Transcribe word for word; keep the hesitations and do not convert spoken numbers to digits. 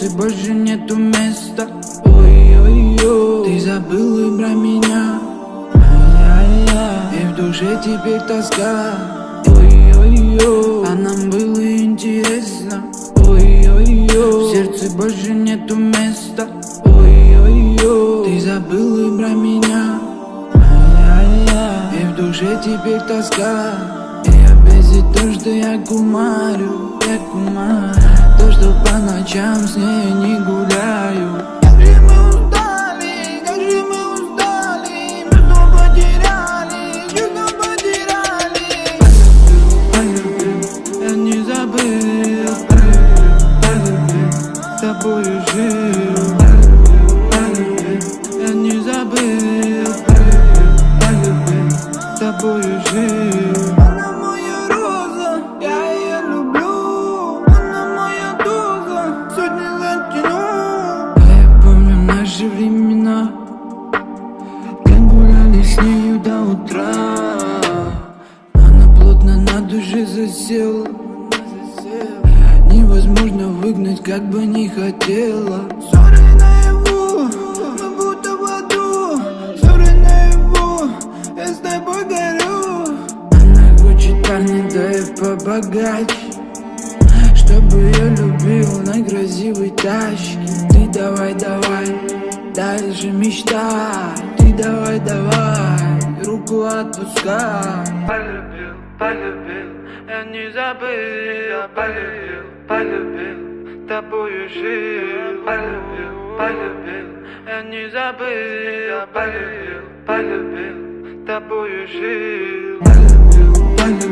сердце больше нету места. Ой-ой-ой, ты забыл и про меня. И в душе теперь тоска. Ой-ой-ой, а нам было интересно. Ой-ой-ой, в сердце больше нету места. Ой-ой-ой, ты забыл и про меня. И в душе теперь тоска. И опять за то, что я кумарю, я кумарю. То, что по ночам с ней не гуляю. Как же мы устали, как же мы устали. Мы снова потеряли, чувства потеряли. Полюбил, полюбил, я не забыл. Полюбил, с тобою жил. Полюбил, я не забыл. Полюбил, с тобою жил. Она моя роза, я ее люблю. Она моя доза, сотни затяну. Я помню наши времена, как гуляли с нею до утра. Она плотно на душе засела. Невозможно выгнать, как бы не хотела. Ссоры наяву, мы будто в аду. Ссоры наяву, я с тобой горю. Она хочет парня, да и побогаче, чтобы я любил на красивой тачке. Ты давай, давай, дальше мечтай. Ты давай, давай, руку отпускай. Полюбил, полюбил, я не забыл. Я полюбил, полюбил, с тобою жил. Полюбил, полюбил, я не забыл. Я полюбил, полюбил, с тобою жил. Полюбил, полюбил.